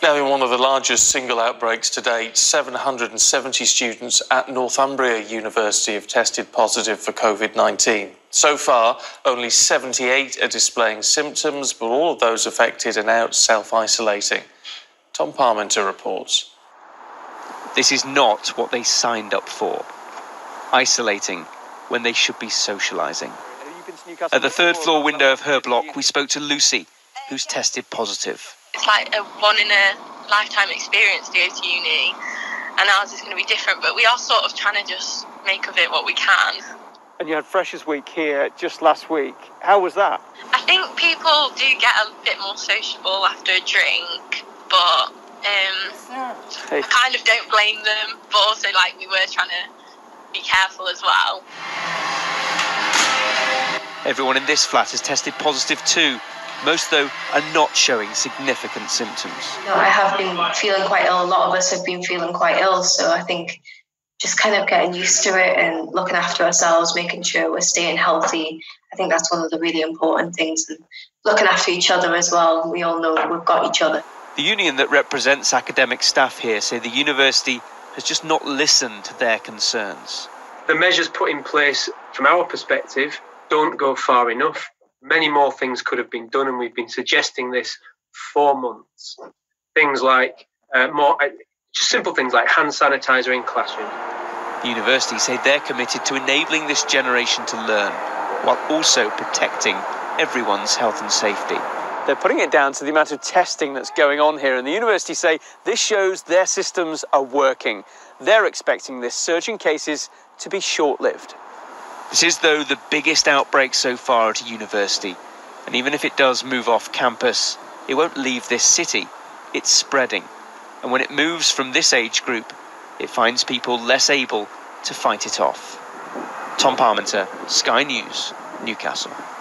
Now, in one of the largest single outbreaks to date, 770 students at Northumbria University have tested positive for Covid-19. So far, only 78 are displaying symptoms, but all of those affected are now self-isolating. Tom Parmenter reports. This is not what they signed up for. Isolating when they should be socialising. At the third floor window of her block, we spoke to Lucy, who's tested positive. It's like a one-in-a-lifetime experience to go to uni, and ours is going to be different, but we are sort of trying to just make of it what we can. And you had Freshers' Week here just last week. How was that? I think people do get a bit more sociable after a drink, but I kind of don't blame them, but also we were trying to be careful as well. Everyone in this flat has tested positive too. Most, though, are not showing significant symptoms. I have been feeling quite ill. A lot of us have been feeling quite ill. So I think just kind of getting used to it and looking after ourselves, making sure we're staying healthy. I think that's one of the really important things. And looking after each other as well. We all know that we've got each other. The union that represents academic staff here say the university has just not listened to their concerns. The measures put in place, from our perspective, don't go far enough. Many more things could have been done, and we've been suggesting this for months. Things like just simple things like hand sanitizer in classrooms. The university say they're committed to enabling this generation to learn, while also protecting everyone's health and safety. They're putting it down to the amount of testing that's going on here, and the university say this shows their systems are working. They're expecting this surge in cases to be short-lived. This is, though, the biggest outbreak so far at a university. And even if it does move off campus, it won't leave this city. It's spreading. And when it moves from this age group, it finds people less able to fight it off. Tom Parmenter, Sky News, Newcastle.